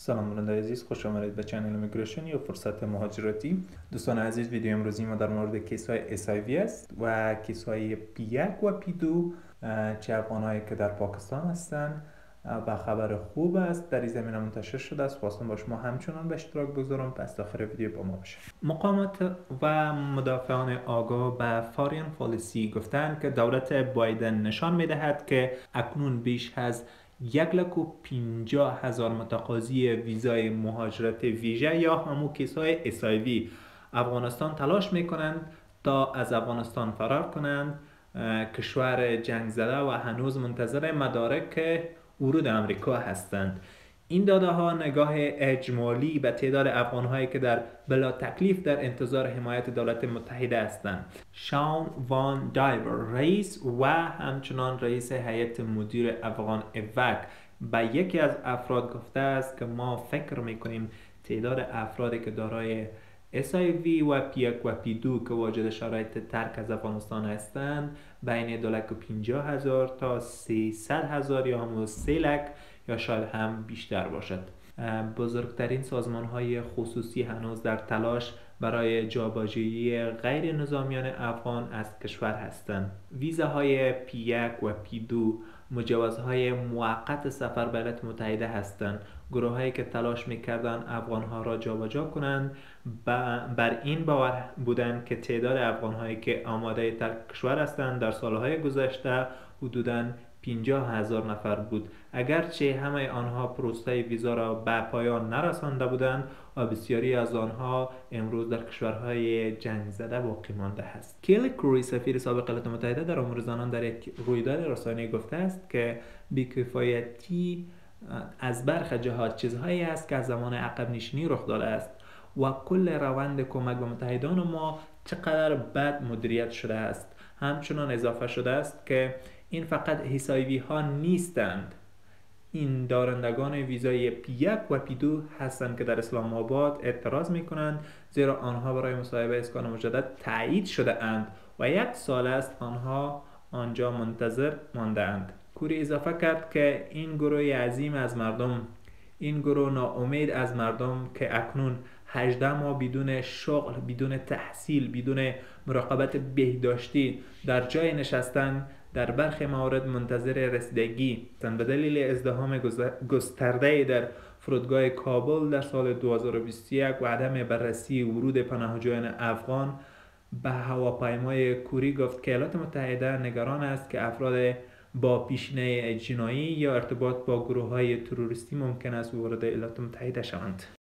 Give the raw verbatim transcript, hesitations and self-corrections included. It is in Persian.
سلام بیننده عزیز، خوش آمدید به چنل میگریشن یا فرصت مهاجرتی. دوستان عزیز، ویدیو امروزی ما در مورد کیس های اس آی وی است و کیس های پی یک و پی دو، چه افغان هایی که در پاکستان هستند. و خبر خوب است در این زمینه منتشر شده است. خواستم با شما همچنان به اشتراک بگذارم، پس داخل ویدیو با ما باشید. مقامات و مدافعان آگاه به فارین پالیسی گفتند که دولت بایدن نشان می‌دهد که اکنون بیش از یک لک و پنجاه هزار متقاضی ویزای مهاجرت ویژه یا همون کیس های اس آی وی افغانستان تلاش میکنند تا از افغانستان فرار کنند. کشور جنگ زده و هنوز منتظر مدارک ورود امریکا هستند. این داده ها نگاه اجمالی به تعداد افغان هایی که در بلا تکلیف در انتظار حمایت دولت متحده هستند. شان وان دایور، رئیس و همچنان رئیس هیئت مدیر افغان اوک، به یکی از افراد گفته است که ما فکر میکنیم تعداد افرادی که دارای اس آی وی و پی یک و پی دو که واجد شرایط ترک از افغانستان هستند بین دو لک و پنجاه هزار تا سیصد هزار یا هم سه لک یا شاید هم بیشتر باشد. بزرگترین سازمان های خصوصی هنوز در تلاش برای جابجایی غیر نظامیان افغان از کشور هستند. ویزاهای پی یک و پی دو مجوزهای موقت سفر به ایالات متحده هستند. گروه هایی که تلاش میکردند افغان ها را جابجا کنند بر این باور بودند که تعداد افغان هایی که آماده ترک کشور هستند در سالهای گذشته حدوداً پنجاه هزار نفر بود، اگرچه همه آنها پروسه ویزا را به پایان نرسانده بودند و بسیاری از آنها امروز در کشورهای جنگ زده باقی مانده است. کیلی کوری، سفیر سابق ایالات متحده در امور زنان، در یک رویداد رسانه‌ای گفته است که بی‌کفایتی از برخی جهات چیزهایی است که از زمان عقب نشینی رخ داده است و کل روند کمک به متحدان ما چقدر بد مدیریت شده است. همچنان اضافه شده است که این فقط اس آی وی ها نیستند، این دارندگان ویزای پی یک و پی دو هستند که در اسلام آباد اعتراض می کنند، زیرا آنها برای مصاحبه اسکان مجدد تایید شده اند و یک سال است آنها آنجا منتظر مانده اند. کوری اضافه کرد که این گروه عظیم از مردم، این گروه ناامید از مردم که اکنون هجده ماه بدون شغل، بدون تحصیل، بدون مراقبت بهداشتی در جای نشستن، در برخی موارد منتظر رسیدگی به دلیل ازدحام گسترده در فرودگاه کابل در سال دو هزار و بیست و یک و عدم بررسی ورود پناهجویان افغان به هواپیمای. کوری گفت که ایالات متحده نگران است که افراد با پیشینه جنایی یا ارتباط با گروه‌های تروریستی ممکن است وارد ایالات متحده شوند.